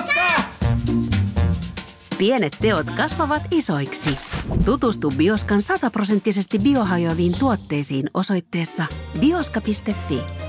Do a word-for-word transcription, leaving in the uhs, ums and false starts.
Pienet teot kasvavat isoiksi. Tutustu Bioskan sataprosenttisesti biohajoaviin tuotteisiin osoitteessa bioska piste fi.